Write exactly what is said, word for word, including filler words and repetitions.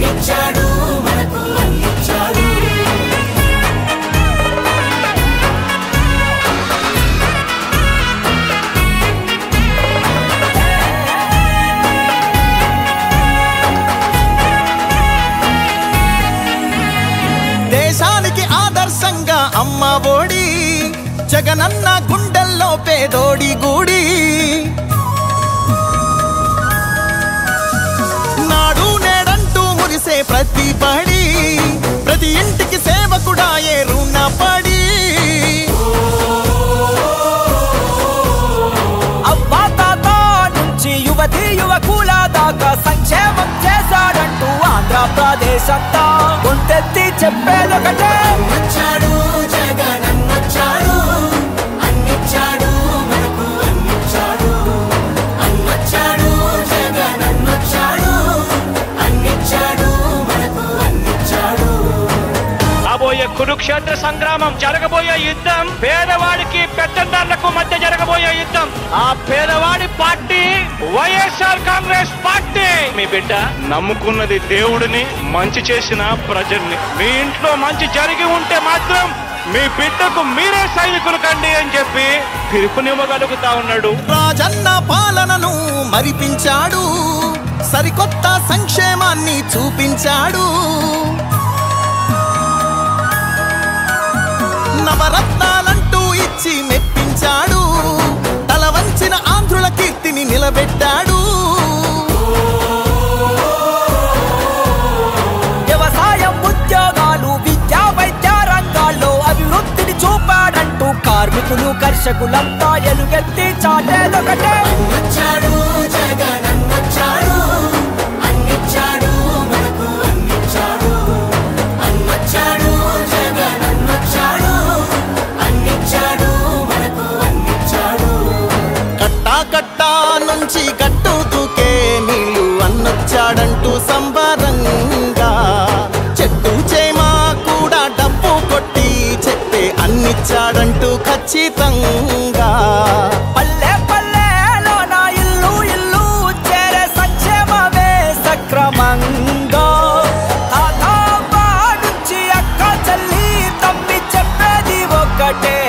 అన్నిచ్చాడు మనకు అన్నిచ్చాడు. దేశానికి ఆదర్శంగా అమ్మ ఒడి, జగనన్న గుండెల్లో పేదోడి గుడి. నాడు నేడంటూ మురిసే ప్రతి పడి, ప్రతి ఇంటికి సేవకుడా ఏ రుణపడి. అవ్వా తాత నుంచి యువతి యువకుల దాకా సంక్షేమం చేశాడంటూ ఆంధ్రప్రదేశ్ అంతా గుంటెత్తి చెప్పేదొకటే. అన్నొచ్చాడు జగనన్నొచ్చాడు, అన్నిచ్చాడు మనకు అన్నిచ్చాడు. అన్నొచ్చాడు జగనన్నొచ్చాడు, అన్నిచ్చాడు మనకు అన్నిచ్చాడు. రాబోయే కురుక్షేత్ర సంగ్రామం, జరగబోయే యుద్ధం పేదవాడికి పెత్తందారులకు మధ్య జరగబోయే యుద్ధం. ఆ పేదవాడి పార్టీ వైఎస్ఆర్ కాంగ్రెస్ పార్టీ. మీ బిడ్డ నమ్ముకున్నది దేవుడిని, మంచి చేసిన ప్రజల్ని. మీ ఇంట్లో మంచి జరిగి ఉంటే మాత్రం మీ బిడ్డకు మీరే సైనికులు కండి అని చెప్పి పిలుపునివ్వగలుగుతా ఉన్నాడు. రాజన్న పాలనను మరిపించాడు, సరికొత్త సంక్షేమాన్ని చూపించాడు. నవరత్నాలంటూ ఇచ్చి మెప్పించాడు, తల వంచిన ఆంధ్రుల కీర్తిని నిలబెట్టాడు. వ్యవసాయం, ఉద్యోగాలు, విద్యా వైద్య రంగాల్లో అభివృద్ధిని చూపాడంటూ కార్మికులు కర్షకులంతా ఎలుగెత్తి చాటేదొకటే. అన్నొచ్చాడు జగనన్నొచ్చాడు, అన్నిచ్చాడు మనకు అన్నిచ్చాడు. అన్నొచ్చాడు జగనన్నొచ్చాడు, అన్నిచ్చాడు మనకు అన్నిచ్చాడు. కట్టా కట్టా నుంచి కట్టు తూకే నీళ్ళు అన్నొచ్చాడంటూ సంబరంగా, చెట్టు చేమా కూడా డబ్బు కొట్టి చెప్పే అన్నిచ్చాడంటూ ఖచ్చితంగా. పల్లె పల్లెలో నా ఇల్లు ఇల్లు చేరే సంక్షేమమే సక్రమంగా. తాత నుంచి అక్క చెల్లి తమ్మి చెప్పేది ఒక్కటే.